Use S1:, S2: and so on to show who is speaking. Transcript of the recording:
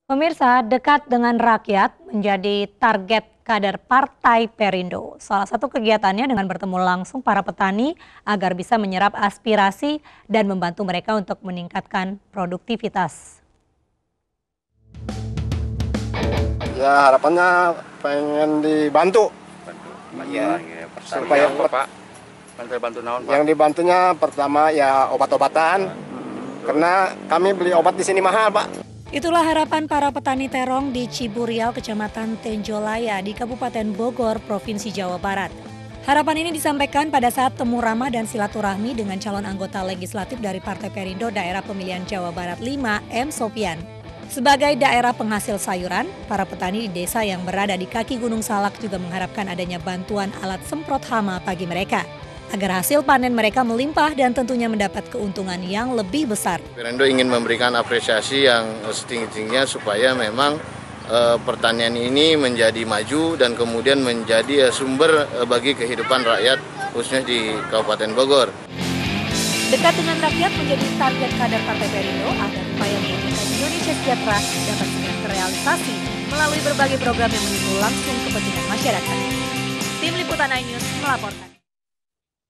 S1: Pemirsa, dekat dengan rakyat menjadi target kader Partai Perindo. Salah satu kegiatannya dengan bertemu langsung para petani agar bisa menyerap aspirasi dan membantu mereka untuk meningkatkan produktivitas.
S2: Ya harapannya pengen dibantu.
S3: Ya,
S2: supaya
S3: Pak. Bantu naon, Pak?
S2: Yang dibantunya pertama ya obat-obatan. Karena kami beli obat di sini mahal, Pak.
S1: Itulah harapan para petani terong di Ciburial, Kecamatan Tenjolaya di Kabupaten Bogor, Provinsi Jawa Barat. Harapan ini disampaikan pada saat temu ramah dan silaturahmi dengan calon anggota legislatif dari Partai Perindo Daerah Pemilihan Jawa Barat 5, M. Sopian. Sebagai daerah penghasil sayuran, para petani di desa yang berada di kaki Gunung Salak juga mengharapkan adanya bantuan alat semprot hama bagi mereka, agar hasil panen mereka melimpah dan tentunya mendapat keuntungan yang lebih besar.
S4: Perindo ingin memberikan apresiasi yang setinggi-tingginya supaya memang pertanian ini menjadi maju dan kemudian menjadi sumber bagi kehidupan rakyat khususnya di Kabupaten Bogor.
S1: Dekat dengan rakyat menjadi target kader Partai Perindo agar upaya mewujudkan Indonesia sejahtera dapat segera terrealisasi melalui berbagai program yang menimbul langsung kepentingan masyarakat. Tim Liputan iNews melaporkan.